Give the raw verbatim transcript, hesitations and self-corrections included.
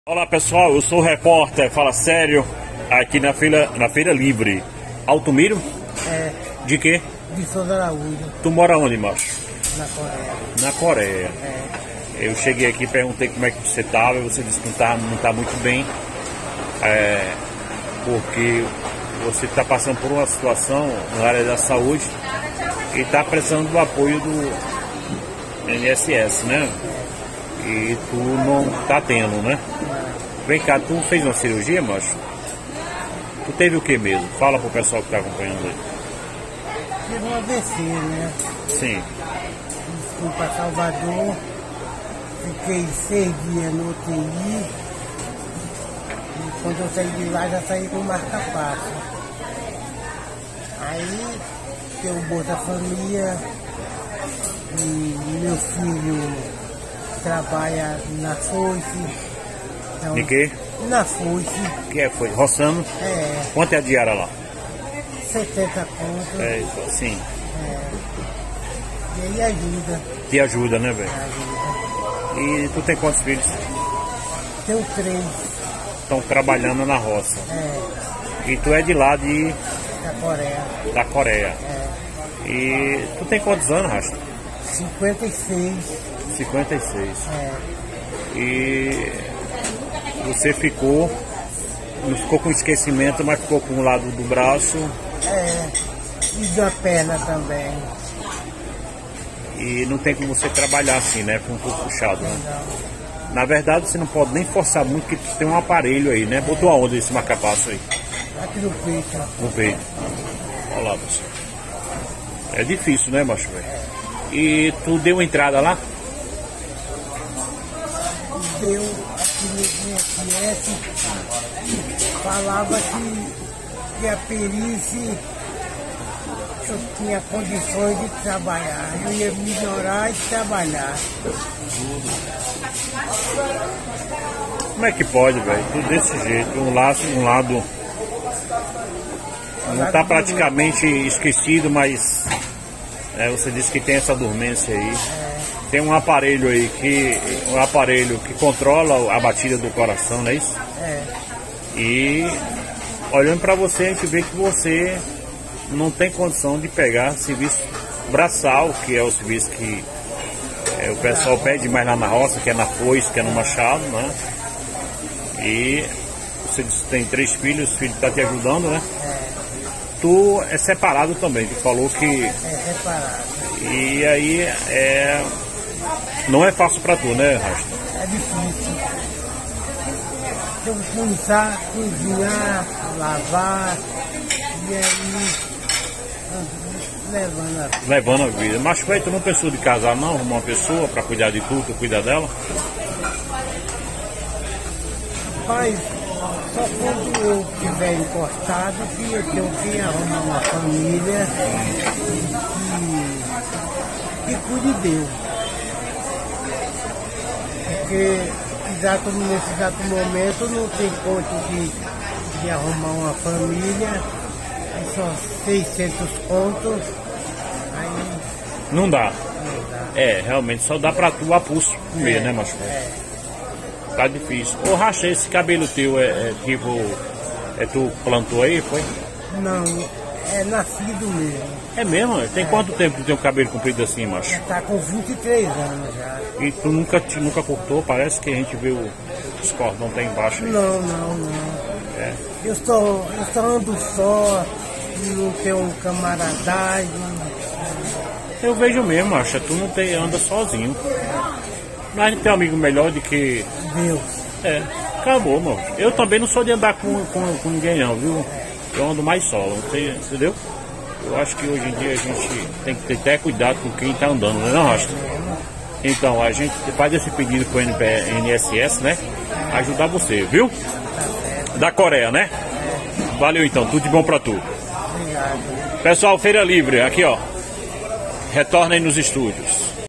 Olá pessoal, eu sou o repórter Fala Sério aqui na Feira, na Feira Livre. Altumiro? É. De quê? De Souza Araújo. Tu mora onde, macho? Na Coreia. Na Coreia. É. Eu cheguei aqui e perguntei como é que você estava e você disse que não está não tá muito bem. É, porque você está passando por uma situação na área da saúde e está precisando do apoio do I N S S, né? E tu não tá tendo, né? Vem cá, tu fez uma cirurgia, macho? Tu teve o que mesmo? Fala pro pessoal que tá acompanhando aí. Tive um A V C, né? Sim. Fui para Salvador, fiquei seis dias no U T I. E quando eu saí de lá, já saí com marca-passo. Aí, tem o Bolsa Família e meu filho trabalha na foice. Então, De quê? na foice. Que é, foi? Roçando? É. Quanto é a diária lá? setenta contos. É, sim. É. E aí ajuda. Te ajuda, né, velho? Ajuda. E tu tem quantos filhos? Tenho três. Estão trabalhando na roça. É. E tu é de lá de... Da Coreia. da Coreia. É. E tu tem quantos anos, Rasta? cinquenta e seis. cinquenta e seis. É. E você ficou, não ficou com esquecimento, mas ficou com o lado do braço. É. E da perna também. E não tem como você trabalhar assim, né? Foi um pouco puxado, né? Não. Na verdade, você não pode nem forçar muito, porque tem um aparelho aí, né? Botou aonde esse marca-passo aí? Aqui no peito. No peito. Olha lá, você. É difícil, né, macho, velho? E tu deu entrada lá? Deu aqui no I N S S, falava que, que a perícia eu tinha condições de trabalhar. Eu ia melhorar e trabalhar. Como é que pode, velho? Tudo desse jeito. Um lado, um lado não tá praticamente esquecido, mas é, você disse que tem essa dormência aí. Tem um aparelho aí que um aparelho que controla a batida do coração, não é isso? É. E olhando para você, a gente vê que você não tem condição de pegar serviço braçal, que é o serviço que é, o pessoal pede mais lá na roça, que é na foice, que é no machado, né? E você disse que tem três filhos, os filhos estão te ajudando, né? É. Tu é separado também, tu falou que... É separado. E aí é... não é fácil pra tu, né, Rasta? É difícil. Eu vou começar a cozinhar, lavar, e aí levando a vida. Levando a vida. Mas, velho, tu não pensou de casar, não? Arrumar uma pessoa pra cuidar de tudo, tu cuida dela? Mas só quando eu estiver encostado que eu tenho que arrumar uma família que, que cuide dele. Porque exato, nesse exato momento não tem conta de, de arrumar uma família, é só seiscentos contos, aí Não dá. não dá. É, realmente, só dá pra tu a pulso comer, É, né, macho? é. Tá difícil. Ô, Racha, esse cabelo teu é, é tipo... É tu plantou aí, foi? Não, é nascido mesmo. É mesmo? Tem quanto tempo tu tem o cabelo comprido assim, macho? Já tá com vinte e três anos já. E tu nunca, te, nunca cortou? Parece que a gente vê o, os cordão tá embaixo aí. Não, não, não. É. Eu só, eu só ando só, não tenho camaradagem. Eu vejo mesmo, acha, tu não tem, anda sozinho. Mas a gente tem um amigo melhor do que... Deus. É, acabou, mano. Eu também não sou de andar com, com, com ninguém não, viu? Eu ando mais solo, não tem, entendeu? Eu acho que hoje em dia a gente tem que ter até cuidado com quem tá andando, não é não, Rasta? Então, a gente faz esse pedido pro I N S S, né? Ajudar você, viu? Da Coreia, né? Valeu então, tudo de bom pra tu. Obrigado. Pessoal, Feira Livre, aqui ó. Retornem nos estúdios.